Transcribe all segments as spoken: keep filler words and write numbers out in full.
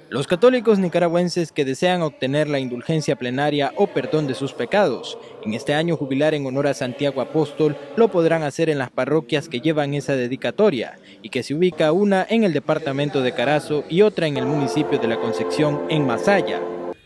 Los católicos nicaragüenses que desean obtener la indulgencia plenaria o perdón de sus pecados en este año jubilar en honor a Santiago Apóstol lo podrán hacer en las parroquias que llevan esa dedicatoria y que se ubica una en el departamento de Carazo y otra en el municipio de La Concepción en Masaya.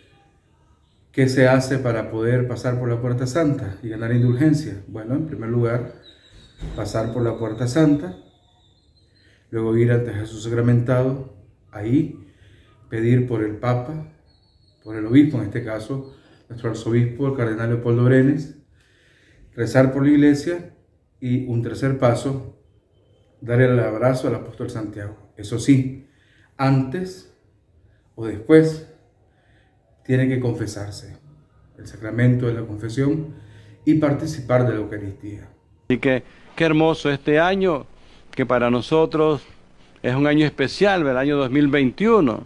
¿Qué se hace para poder pasar por la Puerta Santa y ganar indulgencia? Bueno, en primer lugar, pasar por la Puerta Santa, luego ir ante Jesús sacramentado, ahí pedir por el Papa, por el obispo, en este caso, nuestro arzobispo, el cardenal Leopoldo Brenes, rezar por la iglesia y un tercer paso, darle el abrazo al apóstol Santiago. Eso sí, antes o después tiene que confesarse, el sacramento de la confesión y participar de la Eucaristía. Así que qué hermoso este año, que para nosotros es un año especial, el año dos mil veintiuno,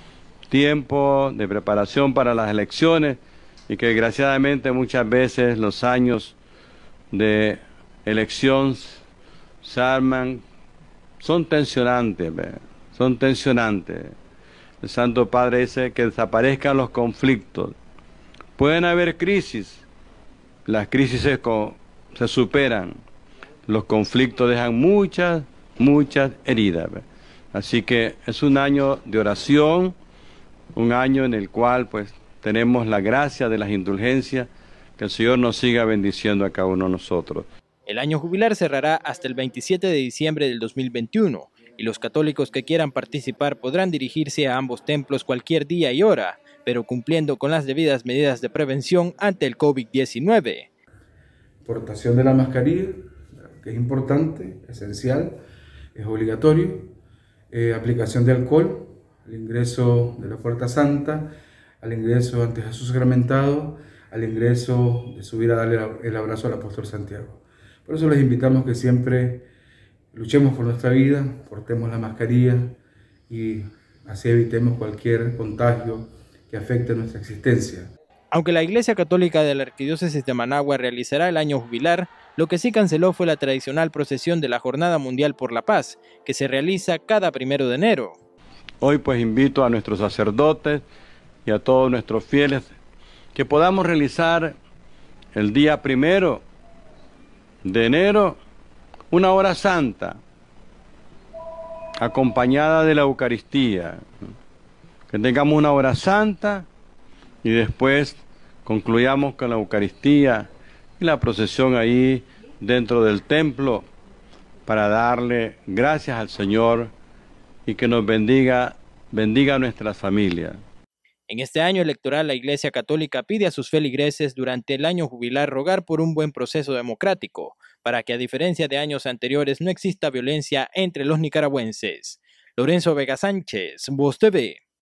tiempo de preparación para las elecciones y que desgraciadamente muchas veces los años de elección se arman, son tensionantes, ¿ve? son tensionantes. El Santo Padre dice que desaparezcan los conflictos. Pueden haber crisis, las crisis se, se superan, los conflictos dejan muchas, muchas heridas. ¿ve? Así que es un año de oración, un año en el cual pues tenemos la gracia de las indulgencias, que el Señor nos siga bendiciendo a cada uno de nosotros. El año jubilar cerrará hasta el veintisiete de diciembre del dos mil veintiuno y los católicos que quieran participar podrán dirigirse a ambos templos cualquier día y hora, pero cumpliendo con las debidas medidas de prevención ante el COVID diecinueve. Portación de la mascarilla, que es importante, esencial, es obligatorio, eh, aplicación de alcohol, al ingreso de la Puerta Santa, al ingreso ante Jesús sacramentado, al ingreso de subir a darle el abrazo al apóstol Santiago. Por eso les invitamos que siempre luchemos por nuestra vida, portemos la mascarilla y así evitemos cualquier contagio que afecte nuestra existencia. Aunque la Iglesia Católica de la Arquidiócesis de Managua realizará el año jubilar, lo que sí canceló fue la tradicional procesión de la Jornada Mundial por la Paz, que se realiza cada primero de enero. Hoy pues invito a nuestros sacerdotes y a todos nuestros fieles que podamos realizar el día primero de enero una hora santa, acompañada de la Eucaristía. Que tengamos una hora santa y después concluyamos con la Eucaristía y la procesión ahí dentro del templo para darle gracias al Señor y que nos bendiga, bendiga a nuestras familias. En este año electoral, la Iglesia Católica pide a sus feligreses durante el año jubilar rogar por un buen proceso democrático, para que a diferencia de años anteriores no exista violencia entre los nicaragüenses. Lorenzo Vega Sánchez, Voz T V.